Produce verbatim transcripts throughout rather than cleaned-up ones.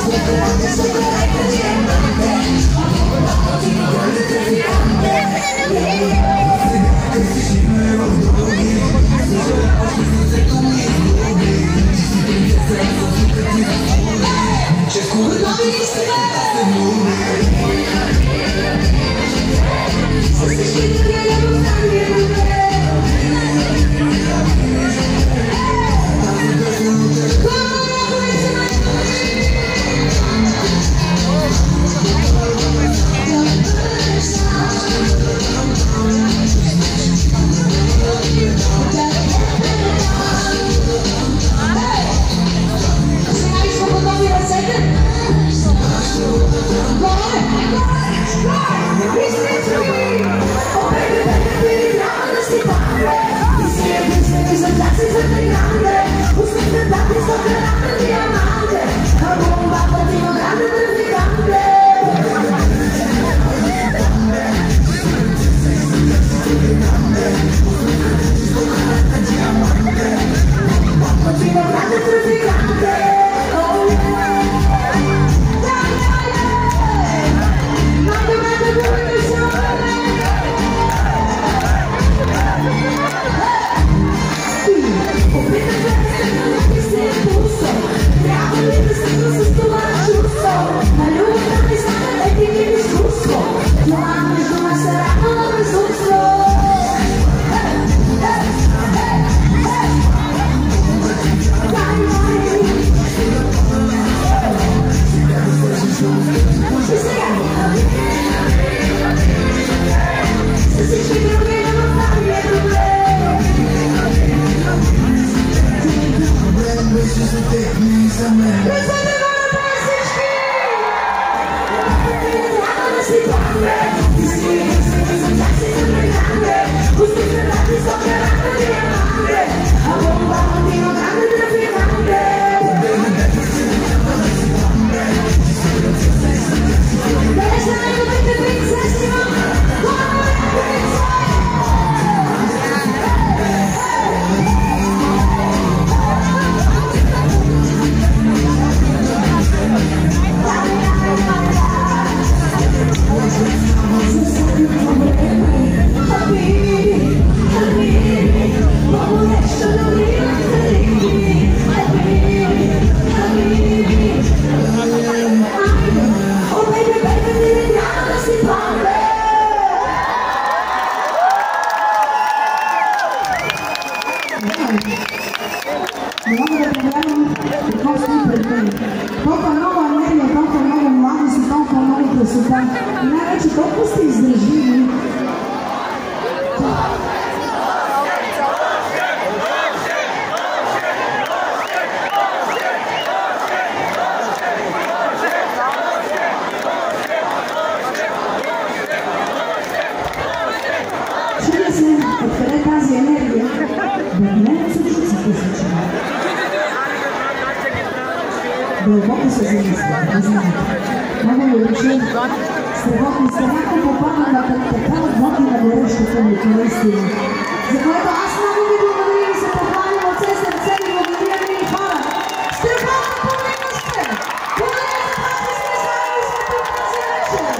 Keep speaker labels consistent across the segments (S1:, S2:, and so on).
S1: Дълбоко се замисля, не знаете. Много ми рече, страхотно, страхотно попадна на такава готина горещата ми наистина. За което аз много ви благодаря и се похвалям от все сърце и благодаря ви и хора. Страхотно помника сте! Благодаря за това, че сте заедно и сме тук тази вечер.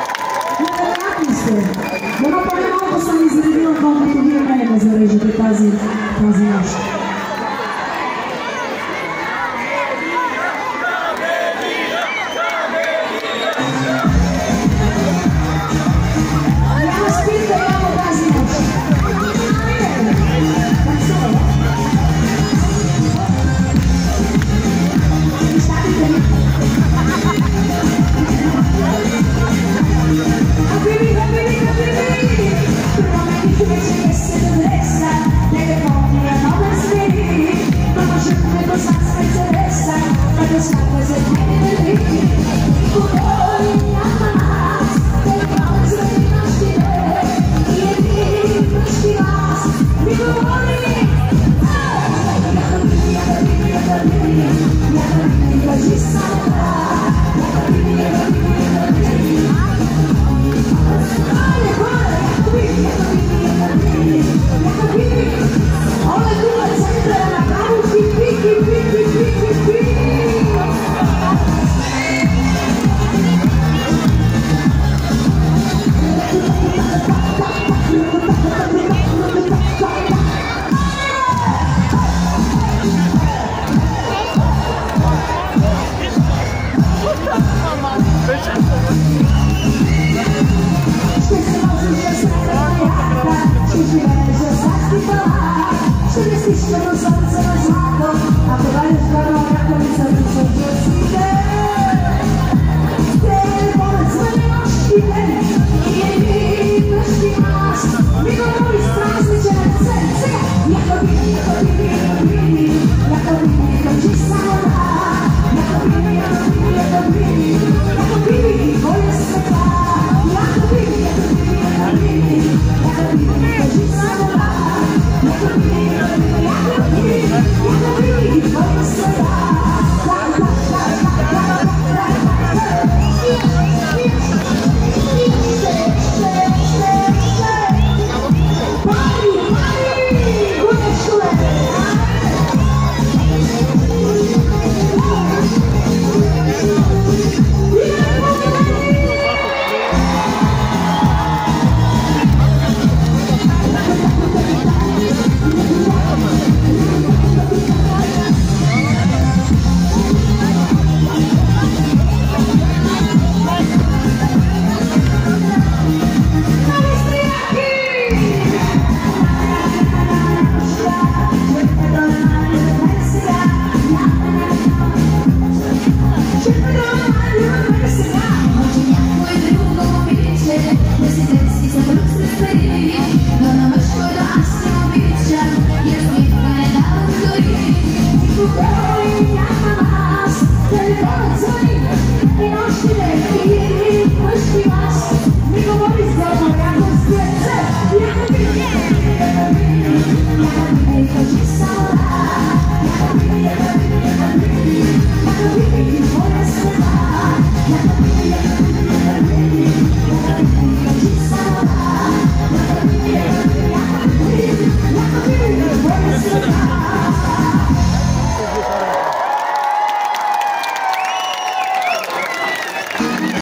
S1: Невероятни сте. Дано поне малко съм изредила, колкото вие мене ме зарежете тази, тази нощ. живееш в САЩ и това. Ще не стискано слънце на злато, ако дойдеш първа някой ми се връща в джърсите. Телефонът звъни нощ и ден, и е видваш ти аз. Ми говори с празничен акцент. Сега, яко биби, яко биби, яко биби, яко биби, кажи само да. Яко биби, яко биби, яко биби, яко биби, кой е света? Яко биби, яко биби, яко биби, яко биби, кажи само да. Яко биби, яко биби, яко биби, яко биби, кой е света? Yeah.